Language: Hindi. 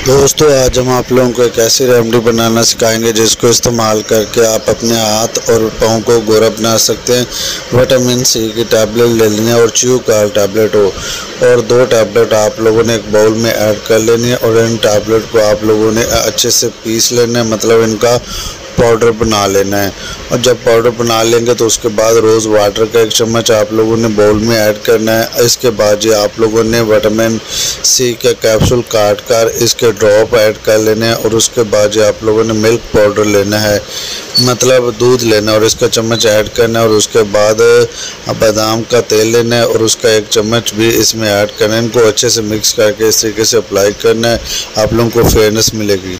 दोस्तों आज हम आप लोगों को एक ऐसी रेमेडी बनाना सिखाएंगे जिसको इस्तेमाल करके आप अपने हाथ और पाँव को गोरा बना सकते हैं। विटामिन सी की टैबलेट ले लेनी है और च्यूकाल टैबलेट हो और 2 टैबलेट आप लोगों ने एक बाउल में ऐड कर लेनी है और इन टैबलेट को आप लोगों ने अच्छे से पीस लेना है, मतलब इनका पाउडर बना लेना है। और जब पाउडर बना लेंगे तो उसके बाद रोज़ वाटर का 1 चम्मच आप लोगों ने बाउल में ऐड करना है। इसके बाद जी आप लोगों ने विटामिन सी के कैप्सूल काट कर इसके ड्रॉप ऐड कर लेने हैं और उसके बाद जी आप लोगों ने मिल्क पाउडर लेना है, मतलब दूध लेना है और इसका चम्मच ऐड करना है। और उसके बाद बादाम का तेल लेना है और उसका 1 चम्मच भी इसमें ऐड करना है। इनको अच्छे से मिक्स करके इस तरीके से अप्लाई करना है, आप लोगों को फेयरनेस मिलेगी।